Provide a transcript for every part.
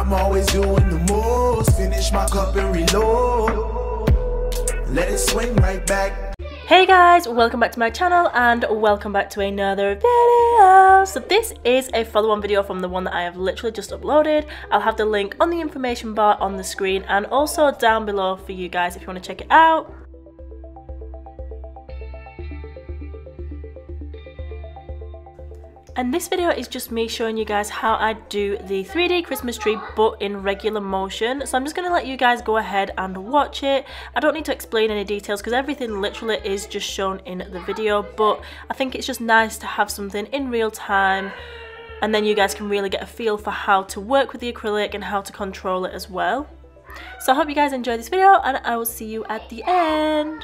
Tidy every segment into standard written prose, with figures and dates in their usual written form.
I'm always doing the most. Finish my cup and reload. Let it swing right back. Hey guys, welcome back to my channel and welcome back to another video. So this is a follow-on video from the one that I have literally just uploaded. I'll have the link on the information bar on the screen and also down below for you guys if you want to check it out. And this video is just me showing you guys how I do the 3D Christmas tree but in regular motion. So I'm just going to let you guys go ahead and watch it. I don't need to explain any details because everything literally is just shown in the video, but I think it's just nice to have something in real time and then you guys can really get a feel for how to work with the acrylic and how to control it as well. So I hope you guys enjoy this video and I will see you at the end.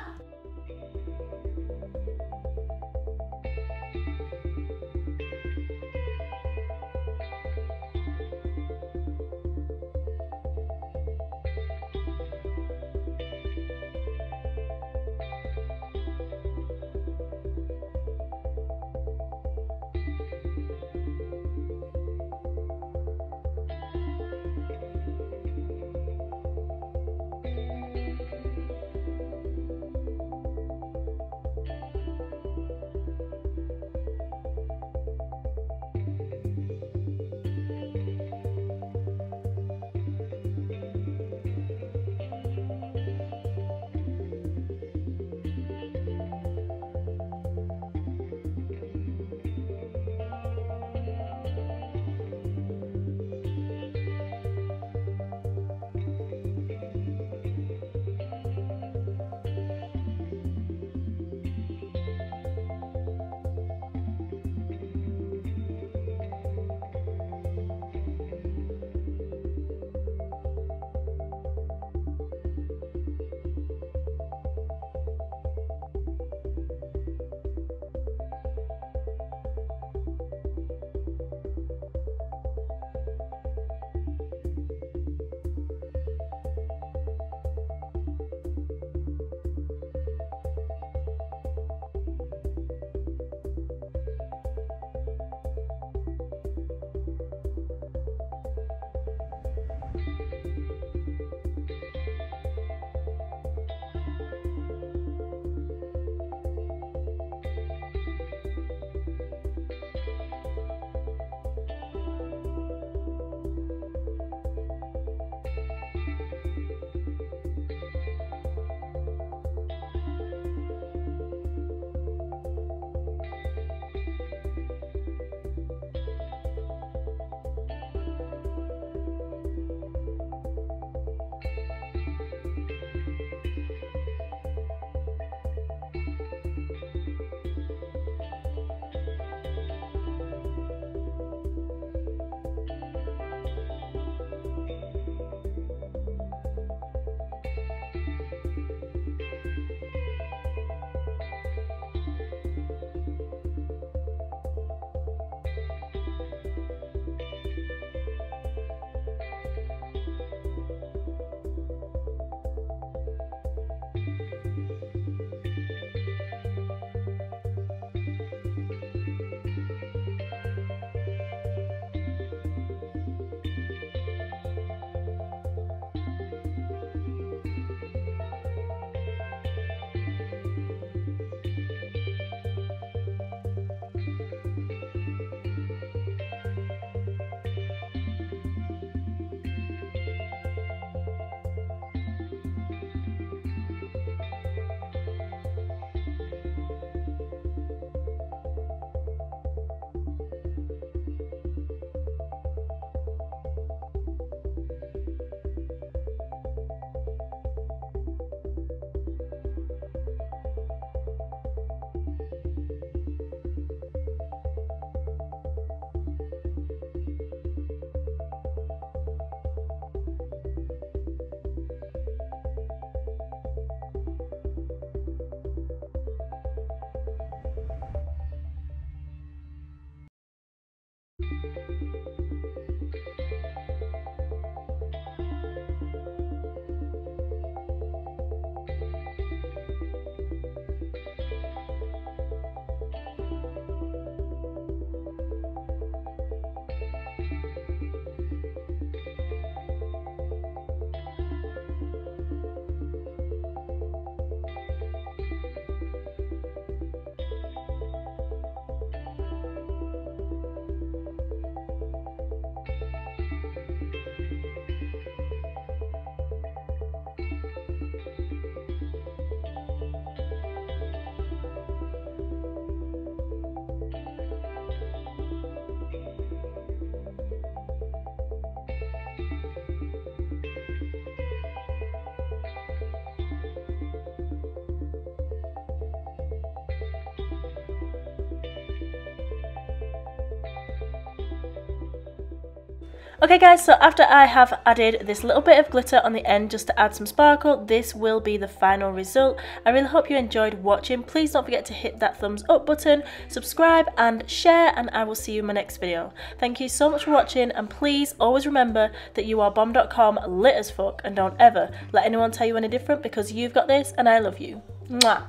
Okay guys, so after I have added this little bit of glitter on the end just to add some sparkle, this will be the final result. I really hope you enjoyed watching. Please don't forget to hit that thumbs up button, subscribe and share, and I will see you in my next video. Thank you so much for watching, and please always remember that you are bomb.com lit as fuck, and don't ever let anyone tell you any different, because you've got this and I love you. Mwah.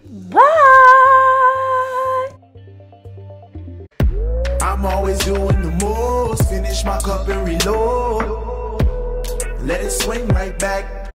Bye! I'm always doing the most. Finish my cup and reload. Let it swing right back.